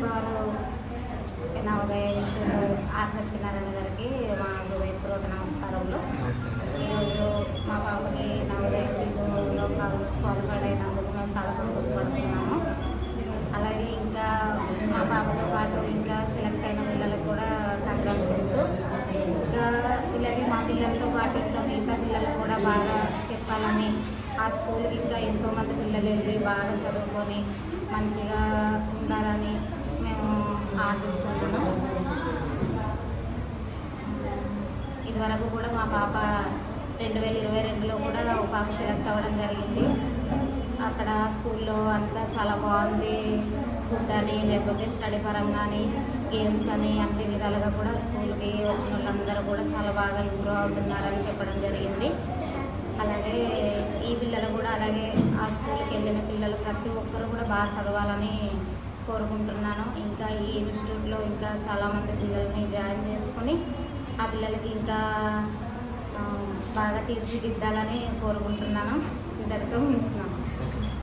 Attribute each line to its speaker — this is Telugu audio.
Speaker 1: పవర్ నవోదయ ఇన్స్టిట్యూట్ సత్యనారాయణ గారికి మా హృదయపూర్వక నమస్కారములు. ఈరోజు మా పాపకి నవోదయ సీటులో క్వాలిఫైడ్ అయినందుకు మేము చాలా సంతోషపడుతున్నాము. అలాగే ఇంకా మా పాపతో పాటు ఇంకా సెలెక్ట్ అయిన పిల్లలకు కూడా కంగ్రాట్స్ చెప్తూ, ఇంకా ఇలాగే మా పిల్లలతో పాటు ఇంకా మిగతా పిల్లలు కూడా బాగా చెప్పాలని, ఆ స్కూల్కి ఇంకా ఎంతోమంది పిల్లలు వెళ్ళి బాగా చదువుకొని మంచిగా ఉండాలని మేము ఆశిస్తున్నాము. ఇదివరకు కూడా మా పాప 2022లో కూడా ఒక పాప సెలెక్ట్ అవ్వడం జరిగింది. అక్కడ స్కూల్లో అంతా చాలా బాగుంది. ఫుడ్ అని, లేకపోతే స్టడీ పరంగా అని, గేమ్స్ అని, అన్ని విధాలుగా కూడా స్కూల్కి వచ్చిన వాళ్ళందరూ కూడా చాలా బాగా ఇంప్రూవ్ అవుతున్నారని చెప్పడం జరిగింది. అలాగే ఈ పిల్లలు కూడా అలాగే ఆ స్కూల్కి వెళ్ళిన పిల్లలు ప్రతి ఒక్కరు కూడా బాగా చదవాలని కోరుకుంటున్నాను. ఇంకా ఈ ఇన్స్టిట్యూట్లో ఇంకా చాలామంది పిల్లల్ని జాయిన్ చేసుకొని ఆ పిల్లలకి ఇంకా బాగా తీర్చిదిద్దాలని కోరుకుంటున్నాను. ఇంతటితో ముగిస్తున్నాను.